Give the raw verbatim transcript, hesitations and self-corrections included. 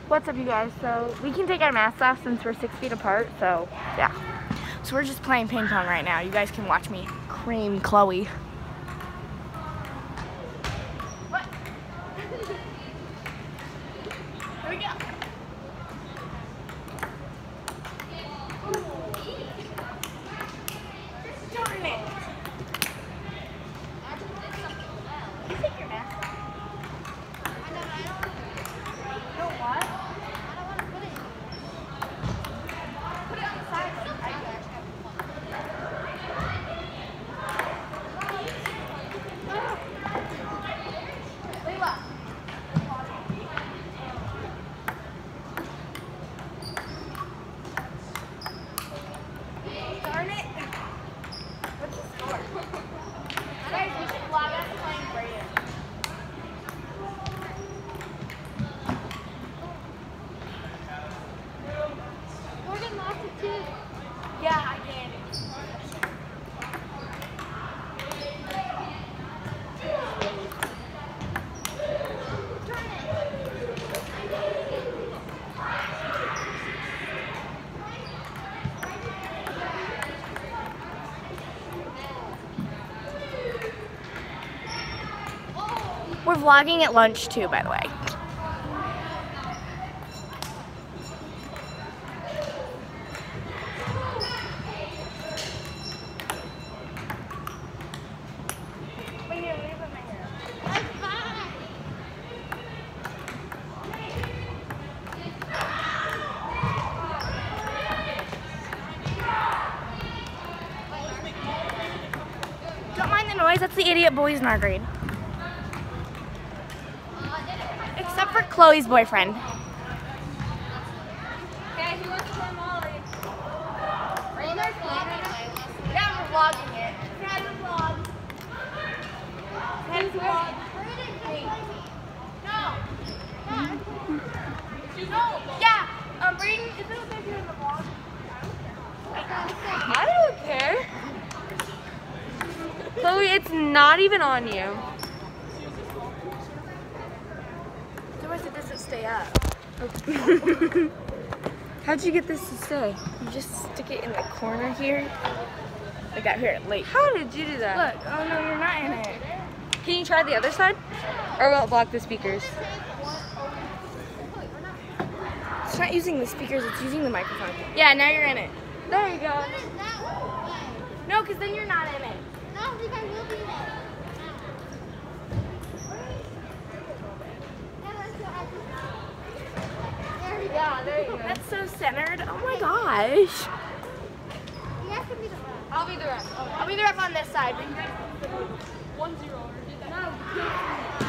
What's up, you guys? So we can take our masks off since we're six feet apart, so yeah. So we're just playing ping pong right now. You guys can watch me cream Chloe. What? Here we go. Darn it. You take your mask off. You know what? I don't want to put it. Put it on the side. Darn it. What's the score? Guys, we should vlog us playing Brayden. Morgan lost it too. Yeah, I did. We're vlogging at lunch too, by the way. Don't mind the noise, that's the idiot boys in our grade. Except for Chloe's boyfriend. Okay, who wants to play Molly? Are you guys vlogging it? Yeah, we're vlogging it. Try to vlog. Try to vlog. No. No. Yeah. Um, Brayden, is it okay if you're in the vlog? I don't care. Chloe, it's not even on you. So I said this to stay up. How'd you get this to stay? You just stick it in the corner here. I got here late. How did you do that? Look. Oh no, you're not in it. Can you try the other side? Or will it block the speakers? It's not using the speakers, it's using the microphone. Yeah, now you're in it. There you go. No, because then you're not in it. No, I think I will be there. There we go, there you go. That's so centered. Oh my gosh. You guys can be the ref. I'll be the ref. I'll be the ref on this side. One zero. No,